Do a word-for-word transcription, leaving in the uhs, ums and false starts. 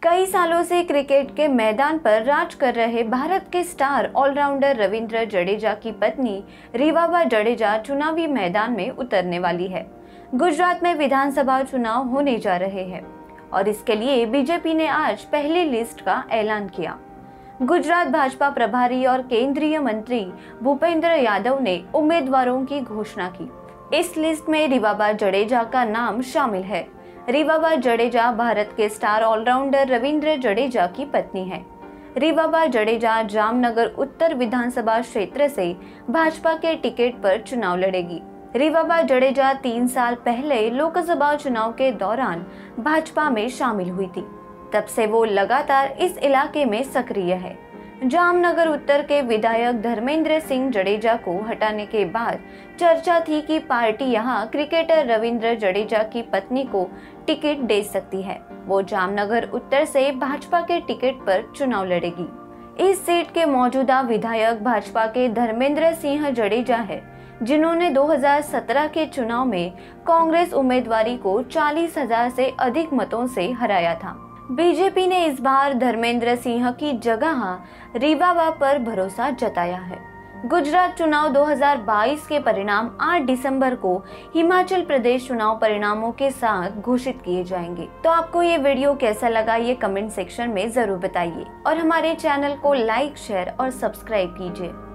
कई सालों से क्रिकेट के मैदान पर राज कर रहे भारत के स्टार ऑलराउंडर रविंद्र जडेजा की पत्नी रिवाबा जडेजा चुनावी मैदान में उतरने वाली है। गुजरात में विधानसभा चुनाव होने जा रहे हैं और इसके लिए बीजेपी ने आज पहली लिस्ट का ऐलान किया। गुजरात भाजपा प्रभारी और केंद्रीय मंत्री भूपेंद्र यादव ने उम्मीदवारों की घोषणा की। इस लिस्ट में रिवाबा जडेजा का नाम शामिल है। रिवाबा जडेजा भारत के स्टार ऑलराउंडर रविंद्र जडेजा की पत्नी है। रिवाबा जडेजा जामनगर उत्तर विधानसभा क्षेत्र से भाजपा के टिकट पर चुनाव लड़ेगी। रिवाबा जडेजा तीन साल पहले लोकसभा चुनाव के दौरान भाजपा में शामिल हुई थी। तब से वो लगातार इस इलाके में सक्रिय है। जामनगर उत्तर के विधायक धर्मेंद्र सिंह जडेजा को हटाने के बाद चर्चा थी कि पार्टी यहां क्रिकेटर रविंद्र जडेजा की पत्नी को टिकट दे सकती है। वो जामनगर उत्तर से भाजपा के टिकट पर चुनाव लड़ेगी। इस सीट के मौजूदा विधायक भाजपा के धर्मेंद्र सिंह जडेजा है, जिन्होंने दो हज़ार सत्रह के चुनाव में कांग्रेस उम्मीदवारी को चालीस हजार से अधिक मतों से हराया था। बीजेपी ने इस बार धर्मेंद्र सिंह की जगह रिवाबा पर भरोसा जताया है। गुजरात चुनाव दो हज़ार बाईस के परिणाम आठ दिसंबर को हिमाचल प्रदेश चुनाव परिणामों के साथ घोषित किए जाएंगे। तो आपको ये वीडियो कैसा लगा, ये कमेंट सेक्शन में जरूर बताइए और हमारे चैनल को लाइक, शेयर और सब्सक्राइब कीजिए।